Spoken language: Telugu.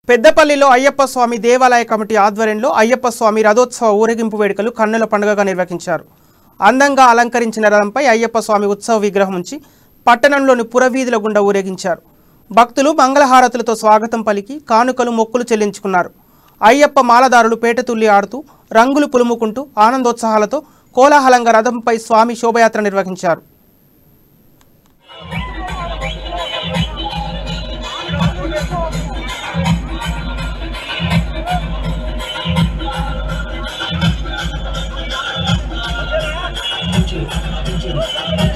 పెద్దపల్లిలో అయ్యప్ప స్వామి దేవాలయ కమిటీ ఆధ్వర్యంలో అయ్యప్ప స్వామి రథోత్సవ ఊరేగింపు వేడుకలు కన్నుల పండుగగా నిర్వహించారు. అందంగా అలంకరించిన రథంపై అయ్యప్ప స్వామి ఉత్సవ విగ్రహం ఉంచి పట్టణంలోని పురవీధుల గుండా ఊరేగించారు. భక్తులు మంగళహారతులతో స్వాగతం పలికి కానుకలు మొక్కులు చెల్లించుకున్నారు. అయ్యప్ప మాలదారులు పేటతుల్లి ఆడుతూ రంగులు పులుముకుంటూ ఆనందోత్సాహాలతో కోలాహలంగా రథంపై స్వామి శోభయాత్ర నిర్వహించారు. DJ.